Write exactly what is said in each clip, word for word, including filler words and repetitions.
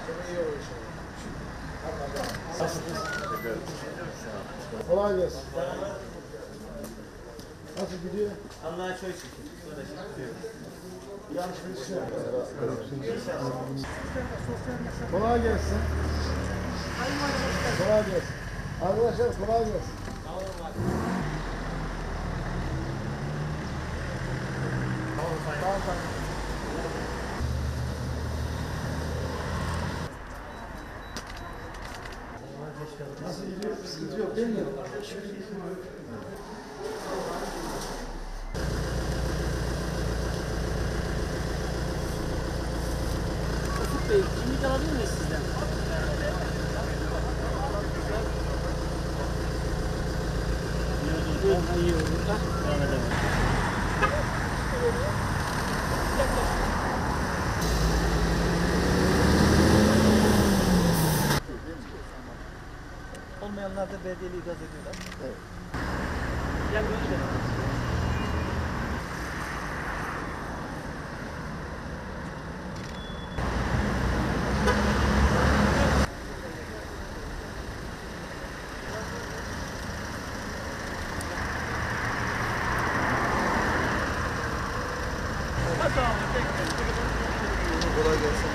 Kolay gelsin. Nasıl gidiyor? Allah'a çok şükür. Yanlış bir şey yok. Kolay gelsin. Kolay gelsin. Arkadaşlar kolay gelsin. Tamam, tamam. Nasıl gidiyor? Sıkıntı yok değil mi? Ufuk Bey, kimlik alabilir miyiz sizden? İyi olur. Devam edelim. Olmayanlar da belediyeliği gaz ediyorlar. Evet. Gel böyle de. Kolay gelsin.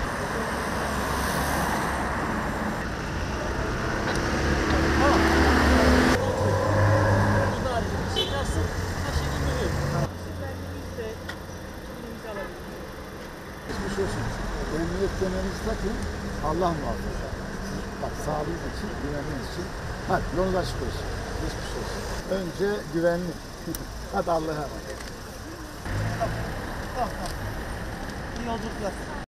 Geçmiş olsun. Emniyet kemerinizi takın. Allah muhafaza. Bak sağlığınız için, güvenliğiniz için. Hadi yolunuz açık olsun. Geçmiş olsun. Önce güvenlik. Hadi Allah'a emanet. İyi yolculuklar.